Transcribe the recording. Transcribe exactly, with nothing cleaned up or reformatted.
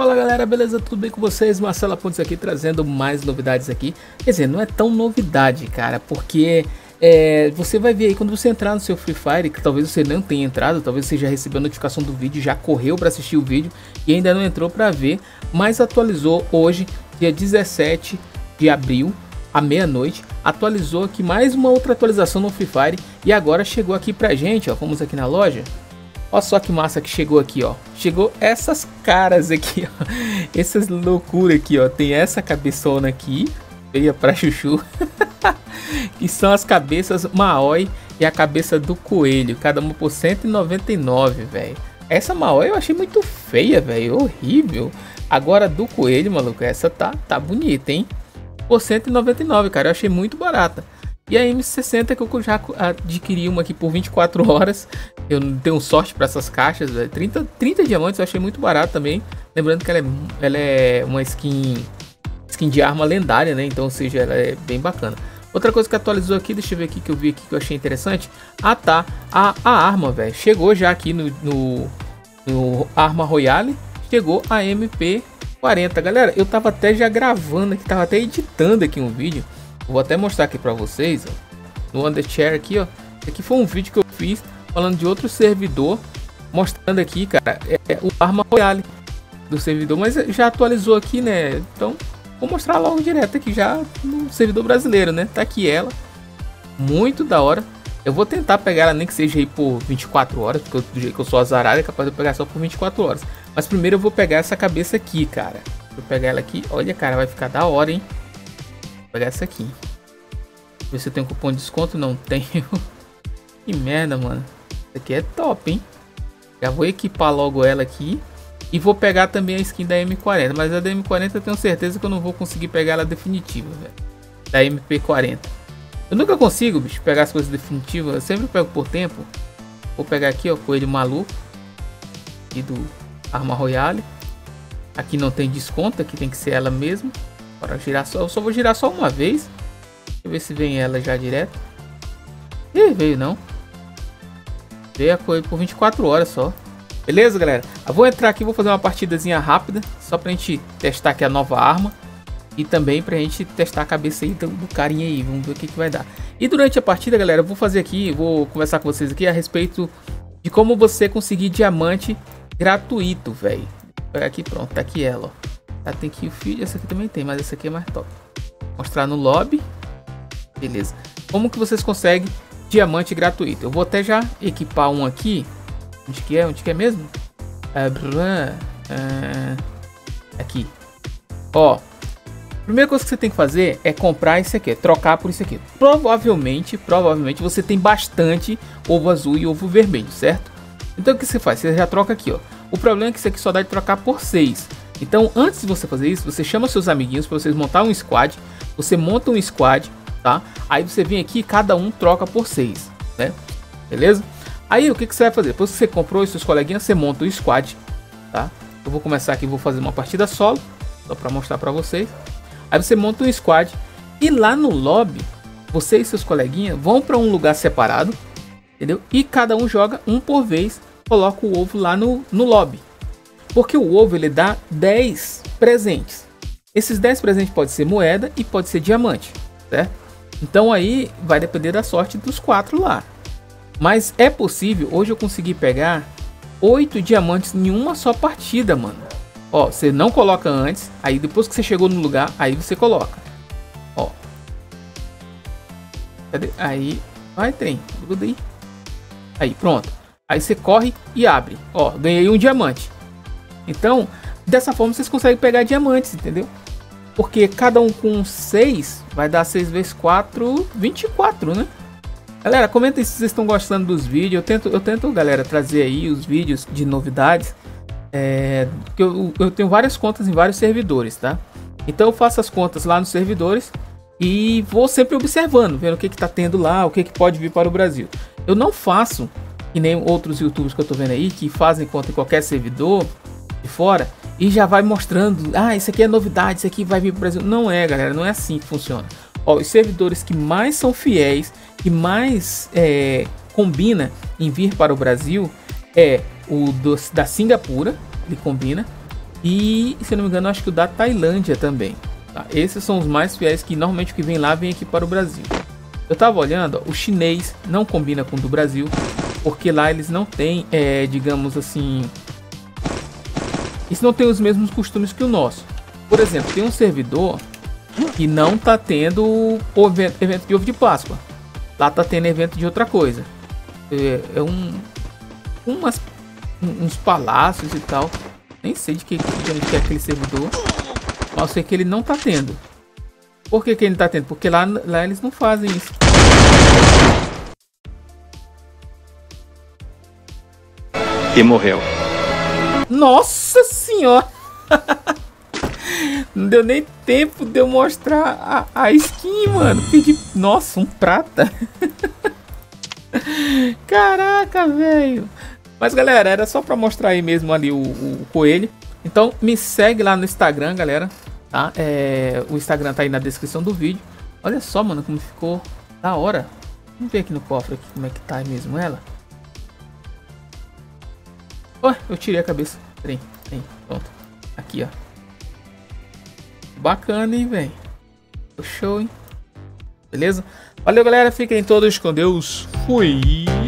Fala galera, beleza? Tudo bem com vocês? Marcelo Pontes aqui trazendo mais novidades aqui. Quer dizer, não é tão novidade, cara, porque é, você vai ver aí quando você entrar no seu Free Fire, que talvez você não tenha entrado, talvez você já recebeu a notificação do vídeo, já correu para assistir o vídeo e ainda não entrou para ver, mas atualizou hoje, dia dezessete de abril, à meia-noite, atualizou aqui mais uma outra atualização no Free Fire e agora chegou aqui pra gente, ó, vamos aqui na loja. Olha só que massa que chegou aqui, ó. Chegou essas caras aqui, ó. Essas loucuras aqui, ó. Tem essa cabeçona aqui, feia pra chuchu. Que são as cabeças Maoi e a cabeça do coelho. Cada uma por cento e noventa e nove, velho. Essa Maoi eu achei muito feia, velho. Horrível. Agora do coelho, maluco, essa tá, tá bonita, hein? Por cento e noventa e nove, cara. Eu achei muito barata. E a M sessenta que eu já adquiri uma aqui por vinte e quatro horas. Eu não tenho sorte para essas caixas, velho. trinta, trinta diamantes eu achei muito barato também. Lembrando que ela é, ela é uma skin, skin de arma lendária, né? Então, ou seja, ela é bem bacana. Outra coisa que atualizou aqui, deixa eu ver aqui que eu vi aqui que eu achei interessante. Ah, tá. A, a arma, velho. Chegou já aqui no, no, no Arma Royale. Chegou a M P quarenta. Galera, eu tava até já gravando aqui, tava até editando aqui um vídeo. Vou até mostrar aqui pra vocês, ó, no Undershare aqui, ó. Esse aqui foi um vídeo que eu fiz falando de outro servidor, mostrando aqui, cara, é, é o Arma Royale do servidor, mas já atualizou aqui, né? Então, vou mostrar logo direto aqui já no servidor brasileiro, né? Tá aqui ela, muito da hora. Eu vou tentar pegar ela nem que seja aí por vinte e quatro horas, porque eu, do jeito que eu sou azarado, é capaz de eu pegar só por vinte e quatro horas. Mas primeiro eu vou pegar essa cabeça aqui, cara. Vou pegar ela aqui, olha, cara, vai ficar da hora, hein? Vou pegar essa aqui. Ver se eu tenho cupom de desconto. Não tenho. Que merda, mano. Isso aqui é top, hein? Já vou equipar logo ela aqui. E vou pegar também a skin da M quarenta. Mas a da M quarenta eu tenho certeza que eu não vou conseguir pegar ela definitiva, velho. Da M P quarenta. Eu nunca consigo, bicho, pegar as coisas definitivas. Eu sempre pego por tempo. Vou pegar aqui, ó, coelho maluco. Aqui do Arma Royale. Aqui não tem desconto. Aqui tem que ser ela mesmo. Para girar só, eu só vou girar só uma vez. Deixa eu ver se vem ela já direto. Ih, veio não. Veio a coisa por vinte e quatro horas só. Beleza, galera? Eu vou entrar aqui, vou fazer uma partidazinha rápida. Só pra gente testar aqui a nova arma. E também pra gente testar a cabeça aí do, do carinha aí. Vamos ver o que, que vai dar. E durante a partida, galera, eu vou fazer aqui, vou conversar com vocês aqui a respeito de como você conseguir diamante gratuito, velho. Vou pegar aqui, pronto, tá aqui ela, ó. Ah, tem aqui o feed, essa aqui também tem, mas essa aqui é mais top. Mostrar no lobby. Beleza. Como que vocês conseguem diamante gratuito? Eu vou até já equipar um aqui. Onde que é? Onde que é mesmo? Ah, ah, aqui. Ó. A primeira coisa que você tem que fazer é comprar isso aqui, trocar por isso aqui. Provavelmente, provavelmente você tem bastante ovo azul e ovo vermelho, certo? Então o que você faz? Você já troca aqui, ó. O problema é que isso aqui só dá de trocar por seis. Então, antes de você fazer isso, você chama seus amiguinhos para vocês montar um squad. Você monta um squad, tá? Aí você vem aqui, cada um troca por seis, né? Beleza? Aí o que, que você vai fazer? Depois que você comprou e seus coleguinhas, você monta o squad, tá? Eu vou começar aqui, vou fazer uma partida solo, só para mostrar para vocês. Aí você monta um squad e lá no lobby, você e seus coleguinhas vão para um lugar separado, entendeu? E cada um joga um por vez, coloca o ovo lá no, no lobby. Porque o ovo ele dá dez presentes. Esses dez presentes pode ser moeda e pode ser diamante, certo? Então aí vai depender da sorte dos quatro lá. Mas é possível, hoje eu consegui pegar oito diamantes em uma só partida, mano. Ó, você não coloca antes, aí depois que você chegou no lugar, aí você coloca. Ó. Cadê? Aí, vai trem, gruda aí. Aí, pronto. Aí você corre e abre. Ó, ganhei um diamante. Então, dessa forma vocês conseguem pegar diamantes, entendeu? Porque cada um com seis vai dar seis vezes quatro, vinte e quatro, né? Galera, comenta aí se vocês estão gostando dos vídeos. Eu tento, eu tento, galera, trazer aí os vídeos de novidades. É, que eu, eu tenho várias contas em vários servidores, tá? Então eu faço as contas lá nos servidores e vou sempre observando, vendo o que que tá tendo lá, o que que pode vir para o Brasil. Eu não faço, que nem outros youtubers que eu tô vendo aí, que fazem conta em qualquer servidor de fora e já vai mostrando, ah, isso aqui é novidade, isso aqui vai vir para o Brasil. Não é, galera, não é assim que funciona. Ó, os servidores que mais são fiéis, que mais é, combina em vir para o Brasil é o do, da Singapura, ele combina, E, se não me engano, acho que o da Tailândia também. Tá? Esses são os mais fiéis que normalmente que vem lá, vem aqui para o Brasil. Eu tava olhando, ó, o chinês não combina com o do Brasil, porque lá eles não têm, é, digamos assim, eles não têm os mesmos costumes que o nosso. Por exemplo, tem um servidor que não tá tendo o evento, evento de ovo de Páscoa. Lá tá tendo evento de outra coisa. É, é um, umas, uns palácios e tal. Nem sei de que, de onde que é aquele servidor, mas eu sei que ele não tá tendo. Por que que ele tá tendo? Porque lá, lá eles não fazem isso. E morreu. Nossa senhora! Não deu nem tempo de eu mostrar a, a skin, mano. Pedi... Nossa, um prata. Caraca, velho. Mas, galera, era só pra mostrar aí mesmo ali o, o coelho. Então, me segue lá no Instagram, galera. Tá? É, o Instagram tá aí na descrição do vídeo. Olha só, mano, como ficou da hora. Vamos ver aqui no cofre aqui, como é que tá mesmo ela. Ué, eu tirei a cabeça. Peraí, peraí, pronto. Aqui, ó. Bacana, hein, velho. Show, hein? Beleza? Valeu, galera. Fiquem todos com Deus. Fui.